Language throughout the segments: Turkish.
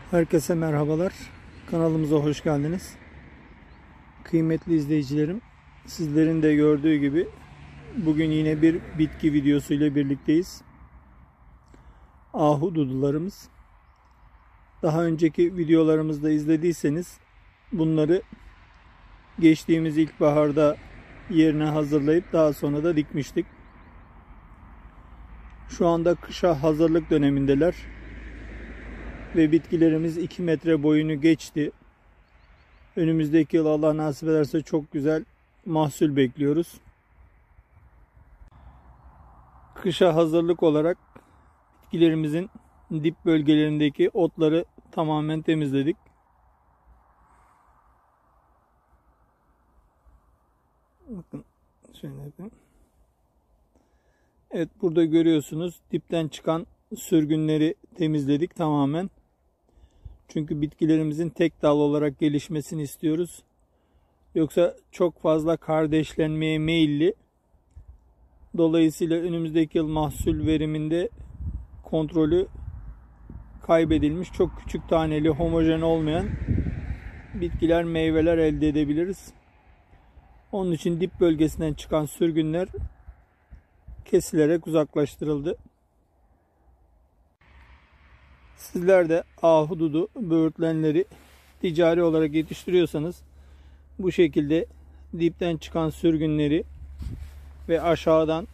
Herkese merhabalar. Kanalımıza hoş geldiniz. Kıymetli izleyicilerim, sizlerin de gördüğü gibi bugün yine bir bitki videosu ile birlikteyiz. Ahududularımız. Daha önceki videolarımızda izlediyseniz bunları geçtiğimiz ilkbaharda yerine hazırlayıp daha sonra da dikmiştik. Şu anda kışa hazırlık dönemindeler. Ve bitkilerimiz 2 metre boyunu geçti. Önümüzdeki yıl Allah nasip ederse çok güzel mahsul bekliyoruz. Kışa hazırlık olarak bitkilerimizin dip bölgelerindeki otları tamamen temizledik. Bakın şöyle yapayım. Evet, burada görüyorsunuz dipten çıkan sürgünleri temizledik tamamen. Çünkü bitkilerimizin tek dal olarak gelişmesini istiyoruz. Yoksa çok fazla kardeşlenmeye meyilli. Dolayısıyla önümüzdeki yıl mahsul veriminde kontrolü kaybedilmiş, çok küçük taneli, homojen olmayan bitkiler, meyveler elde edebiliriz. Onun için dip bölgesinden çıkan sürgünler kesilerek uzaklaştırıldı. Sizler de ahududu böğürtlenleri ticari olarak yetiştiriyorsanız bu şekilde dipten çıkan sürgünleri ve aşağıdan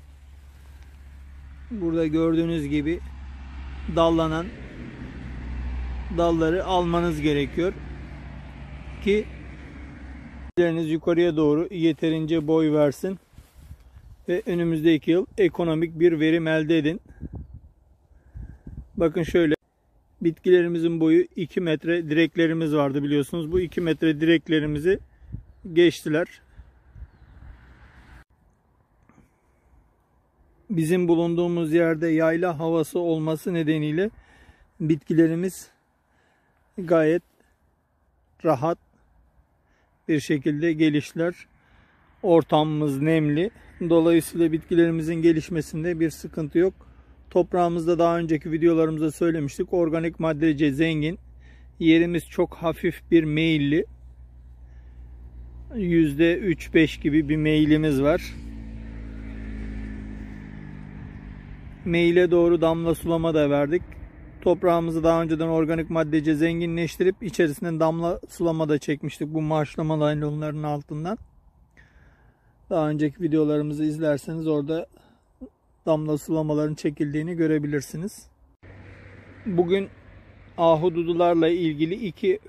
burada gördüğünüz gibi dallanan dalları almanız gerekiyor ki bitkileriniz yukarıya doğru yeterince boy versin ve önümüzdeki yıl ekonomik bir verim elde edin. Bakın şöyle, bitkilerimizin boyu 2 metre, direklerimiz vardı biliyorsunuz. Bu 2 metre direklerimizi geçtiler. Bizim bulunduğumuz yerde yayla havası olması nedeniyle bitkilerimiz gayet rahat bir şekilde geliştiler. Ortamımız nemli. Dolayısıyla bitkilerimizin gelişmesinde bir sıkıntı yok. Toprağımızda daha önceki videolarımızda söylemiştik. Organik maddece zengin. Yerimiz çok hafif bir meyilli. %3-5 gibi bir meyilimiz var. Meyile doğru damla sulama da verdik. Toprağımızı daha önceden organik maddece zenginleştirip içerisinden damla sulama da çekmiştik. Bu marşlama laylonların altından. Daha önceki videolarımızı izlerseniz orada damla sulamaların çekildiğini görebilirsiniz. Bugün ahududularla ilgili iki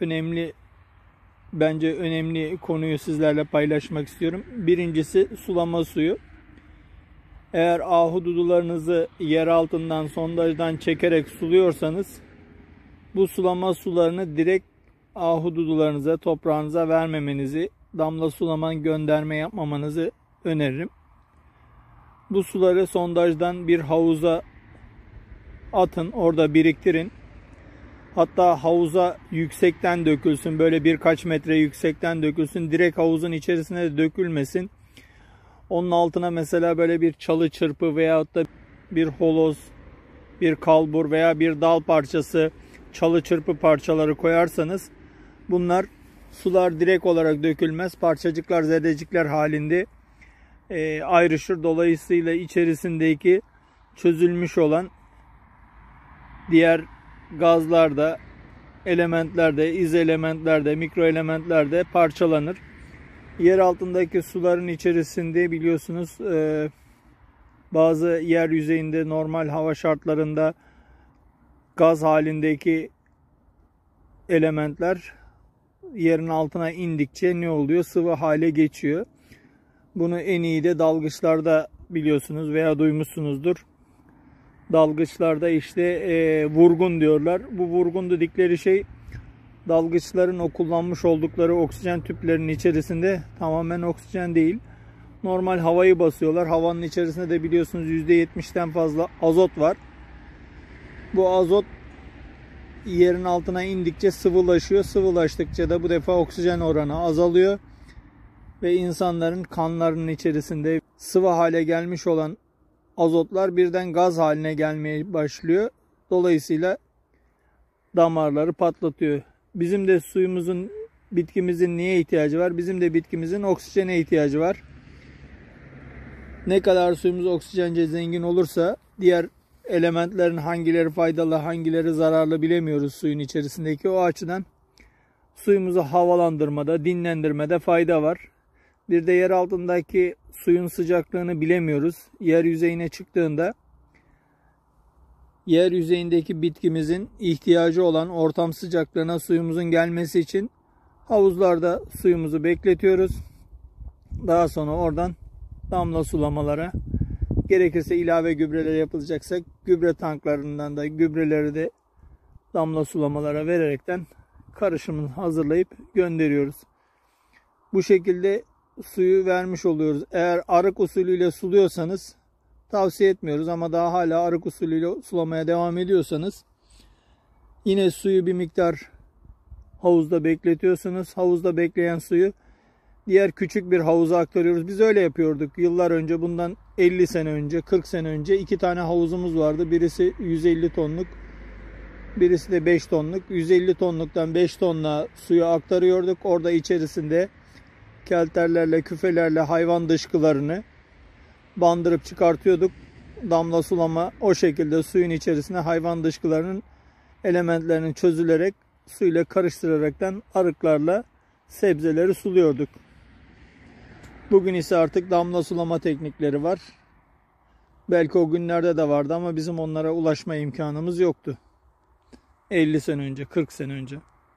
önemli konuyu sizlerle paylaşmak istiyorum. Birincisi sulama suyu. Eğer ahududularınızı yer altından, sondajdan çekerek suluyorsanız bu sulama sularını direkt ahududularınıza, toprağınıza vermemenizi, damla sulaman gönderme yapmamanızı öneririm. Bu suları sondajdan bir havuza atın, orada biriktirin. Hatta havuza yüksekten dökülsün, böyle birkaç metre yüksekten dökülsün. Direkt havuzun içerisine de dökülmesin. Onun altına mesela böyle bir çalı çırpı veyahut da bir holoz, bir kalbur veya bir dal parçası, çalı çırpı parçaları koyarsanız bunlar, sular direkt olarak dökülmez. Parçacıklar, zerrecikler halinde ayrışır. Dolayısıyla içerisindeki çözülmüş olan diğer gazlarda, elementlerde, iz elementlerde, mikro elementlerde parçalanır. Yer altındaki suların içerisinde biliyorsunuz bazı yer yüzeyinde normal hava şartlarında gaz halindeki elementler yerin altına indikçe ne oluyor? Sıvı hale geçiyor. Bunu en iyi de dalgıçlarda biliyorsunuz veya duymuşsunuzdur. Dalgıçlarda işte vurgun diyorlar. Bu vurgun dedikleri şey, dalgıçların o kullanmış oldukları oksijen tüplerinin içerisinde tamamen oksijen değil, normal havayı basıyorlar. Havanın içerisinde de biliyorsunuz %70'ten fazla azot var. Bu azot yerin altına indikçe sıvılaşıyor. Sıvılaştıkça da bu defa oksijen oranı azalıyor. Ve insanların kanlarının içerisinde sıvı hale gelmiş olan azotlar birden gaz haline gelmeye başlıyor. Dolayısıyla damarları patlatıyor. Bizim de suyumuzun, bitkimizin niye ihtiyacı var? Bizim de bitkimizin oksijene ihtiyacı var. Ne kadar suyumuz oksijence zengin olursa diğer elementlerin hangileri faydalı, hangileri zararlı bilemiyoruz suyun içerisindeki. O açıdan suyumuzu havalandırmada, dinlendirmede fayda var. Bir de yer altındaki suyun sıcaklığını bilemiyoruz. Yer yüzeyine çıktığında yer yüzeyindeki bitkimizin ihtiyacı olan ortam sıcaklığına suyumuzun gelmesi için havuzlarda suyumuzu bekletiyoruz. Daha sonra oradan damla sulamalara, gerekirse ilave gübreler yapılacaksa gübre tanklarından da gübreleri de damla sulamalara vererekten karışımını hazırlayıp gönderiyoruz. Bu şekilde suyu vermiş oluyoruz. Eğer arık usulüyle suluyorsanız tavsiye etmiyoruz ama daha hala arık usulüyle sulamaya devam ediyorsanız yine suyu bir miktar havuzda bekletiyorsunuz. Havuzda bekleyen suyu diğer küçük bir havuza aktarıyoruz. Biz öyle yapıyorduk. Yıllar önce, bundan 50 sene önce, 40 sene önce 2 tane havuzumuz vardı. Birisi 150 tonluk, birisi de 5 tonluk. 150 tonluktan 5 tonla suyu aktarıyorduk. Orada içerisinde kelterlerle, küfelerle hayvan dışkılarını bandırıp çıkartıyorduk. Damla sulama o şekilde suyun içerisine hayvan dışkılarının elementlerinin çözülerek suyla karıştıraraktan arıklarla sebzeleri suluyorduk. Bugün ise artık damla sulama teknikleri var. Belki o günlerde de vardı ama bizim onlara ulaşma imkanımız yoktu. 50 sene önce, 40 sene önce.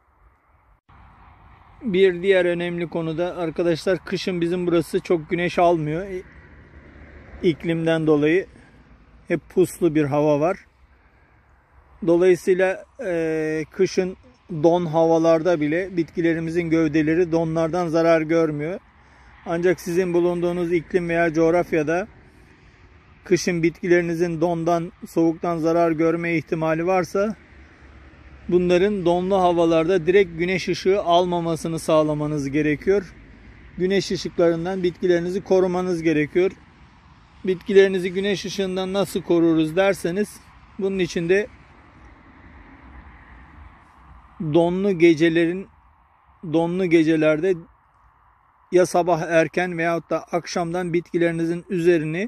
Bir diğer önemli konu da arkadaşlar, kışın bizim burası çok güneş almıyor. İklimden dolayı hep puslu bir hava var. Dolayısıyla kışın don havalarda bile bitkilerimizin gövdeleri donlardan zarar görmüyor. Ancak sizin bulunduğunuz iklim veya coğrafyada kışın bitkilerinizin dondan, soğuktan zarar görme ihtimali varsa bunların donlu havalarda direkt güneş ışığı almamasını sağlamanız gerekiyor. Güneş ışıklarından bitkilerinizi korumanız gerekiyor. Bitkilerinizi güneş ışığından nasıl koruruz derseniz, bunun için de donlu gecelerde ya sabah erken veyahut da akşamdan bitkilerinizin üzerini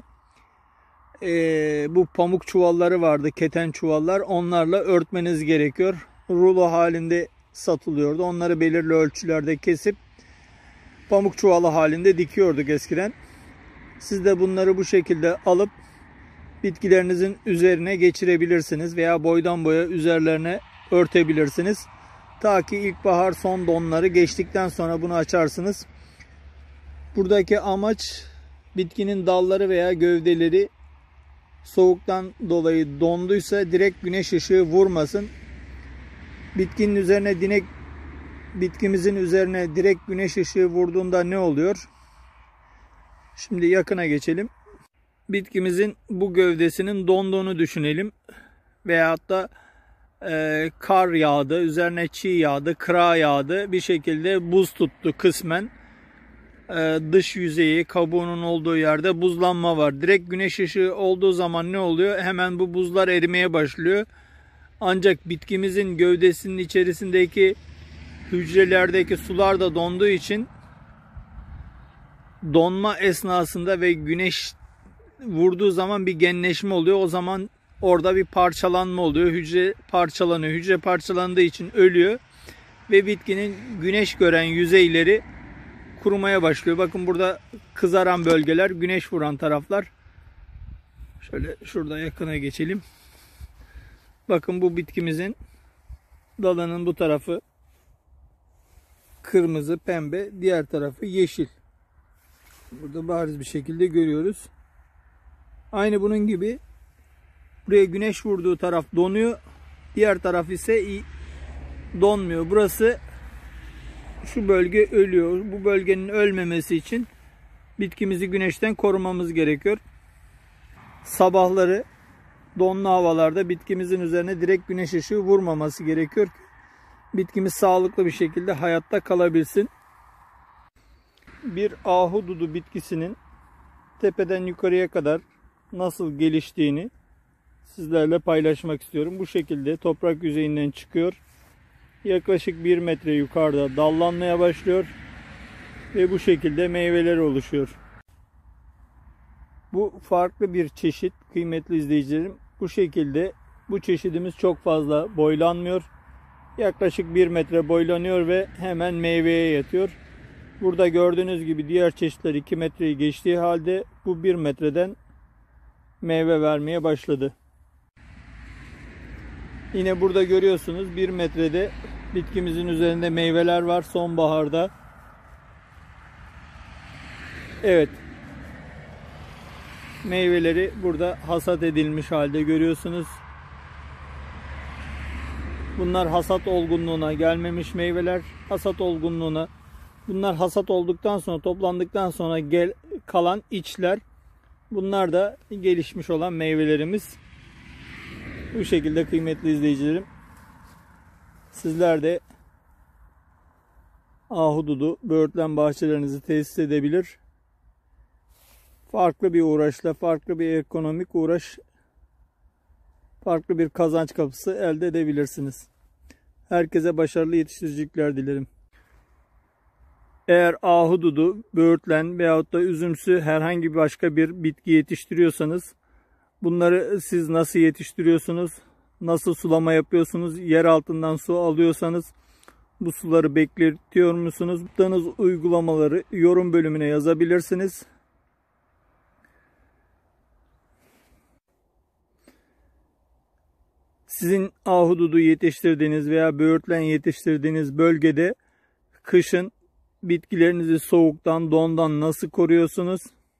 bu pamuk çuvalları vardı, keten çuvallar, onlarla örtmeniz gerekiyor. Rulo halinde satılıyordu. Onları belirli ölçülerde kesip pamuk çuvalı halinde dikiyorduk eskiden. Siz de bunları bu şekilde alıp bitkilerinizin üzerine geçirebilirsiniz veya boydan boya üzerlerine örtebilirsiniz. Ta ki ilkbahar son donları geçtikten sonra bunu açarsınız. Buradaki amaç bitkinin dalları veya gövdeleri soğuktan dolayı donduysa direkt güneş ışığı vurmasın. Bitkimizin üzerine direkt güneş ışığı vurduğunda ne oluyor? Şimdi yakına geçelim. Bitkimizin bu gövdesinin donduğunu düşünelim. Veyahut da kar yağdı, üzerine çiğ yağdı, kıra yağdı. Bir şekilde buz tuttu kısmen. Dış yüzeyi, kabuğunun olduğu yerde buzlanma var. Direkt güneş ışığı olduğu zaman ne oluyor? Hemen bu buzlar erimeye başlıyor. Ancak bitkimizin gövdesinin içerisindeki hücrelerdeki sular da donduğu için donma esnasında ve güneş vurduğu zaman bir genleşme oluyor. O zaman orada bir parçalanma oluyor. Hücre parçalanıyor. Hücre parçalandığı için ölüyor. Ve bitkinin güneş gören yüzeyleri kurumaya başlıyor. Bakın burada kızaran bölgeler, güneş vuran taraflar. Şöyle şurada yakına geçelim. Bakın bu bitkimizin dalının bu tarafı kırmızı, pembe, diğer tarafı yeşil. Burada bariz bir şekilde görüyoruz. Aynı bunun gibi buraya güneş vurduğu taraf donuyor. Diğer taraf ise donmuyor. Burası, şu bölge ölüyor. Bu bölgenin ölmemesi için bitkimizi güneşten korumamız gerekiyor. Sabahları donlu havalarda bitkimizin üzerine direkt güneş ışığı vurmaması gerekiyor ki bitkimiz sağlıklı bir şekilde hayatta kalabilsin. Bir ahududu bitkisinin tepeden yukarıya kadar nasıl geliştiğini sizlerle paylaşmak istiyorum. Bu şekilde toprak yüzeyinden çıkıyor. Yaklaşık 1 metre yukarıda dallanmaya başlıyor. Ve bu şekilde meyveler oluşuyor. Bu farklı bir çeşit kıymetli izleyicilerim. Bu şekilde bu çeşidimiz çok fazla boylanmıyor. Yaklaşık 1 metre boylanıyor ve hemen meyveye yatıyor. Burada gördüğünüz gibi diğer çeşitler 2 metreyi geçtiği halde bu 1 metreden meyve vermeye başladı. Yine burada görüyorsunuz 1 metrede bitkimizin üzerinde meyveler var sonbaharda. Evet. Meyveleri burada hasat edilmiş halde görüyorsunuz. Bunlar hasat olgunluğuna gelmemiş meyveler. Bunlar hasat olduktan sonra, toplandıktan sonra kalan içler. Bunlar da gelişmiş olan meyvelerimiz. Bu şekilde kıymetli izleyicilerim. Sizler de ahududu, böğürtlen bahçelerinizi tesis edebilir. Farklı bir uğraşla, farklı bir ekonomik uğraş, farklı bir kazanç kapısı elde edebilirsiniz. Herkese başarılı yetiştiricilikler dilerim. Eğer ahududu, böğürtlen veyahut da üzümsü herhangi başka bir bitki yetiştiriyorsanız bunları siz nasıl yetiştiriyorsunuz? Nasıl sulama yapıyorsunuz? Yer altından su alıyorsanız bu suları bekletiyor musunuz? Yaptığınız uygulamaları yorum bölümüne yazabilirsiniz. Sizin ahududu yetiştirdiğiniz veya böğürtlen yetiştirdiğiniz bölgede kışın bitkilerinizi soğuktan, dondan nasıl koruyorsunuz?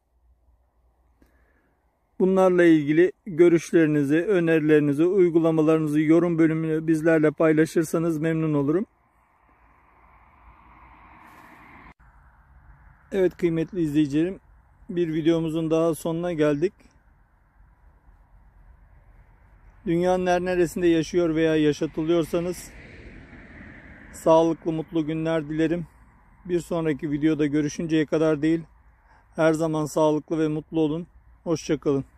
Bunlarla ilgili görüşlerinizi, önerilerinizi, uygulamalarınızı yorum bölümüne bizlerle paylaşırsanız memnun olurum. Evet kıymetli izleyicilerim, bir videomuzun daha sonuna geldik. Dünyanın her neresinde yaşıyor veya yaşatılıyorsanız sağlıklı, mutlu günler dilerim. Bir sonraki videoda görüşünceye kadar değil, her zaman sağlıklı ve mutlu olun. Hoşça kalın.